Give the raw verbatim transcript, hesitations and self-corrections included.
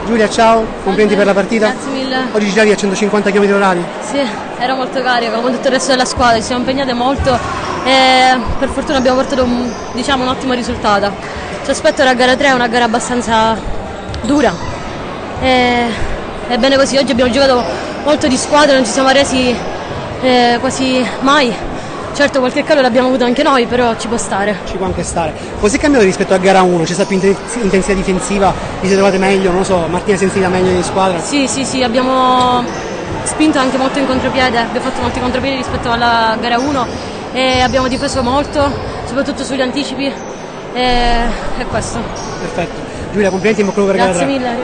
Giulia, ciao, complimenti per la partita. Grazie mille. Oggi giravi a centocinquanta chilometri orari. Sì, era molto carica, come tutto il resto della squadra, ci siamo impegnate molto e per fortuna abbiamo portato un, diciamo, un ottimo risultato. Ci aspetto la gara tre, è una gara abbastanza dura. E, è bene così, oggi abbiamo giocato molto di squadra, non ci siamo resi eh, quasi mai. Certo qualche calo l'abbiamo avuto anche noi, però ci può stare. Ci può anche stare. Cos'è cambiato rispetto a gara uno? C'è stata più intensità difensiva? Vi siete trovate meglio? Non lo so, Martina si è sentita meglio di squadra? Sì, sì, sì, abbiamo spinto anche molto in contropiede, abbiamo fatto molti contropiedi rispetto alla gara uno e abbiamo difeso molto, soprattutto sugli anticipi e, e questo. Perfetto. Giulia, complimenti in bocca al lupo per gara tre. Grazie mille.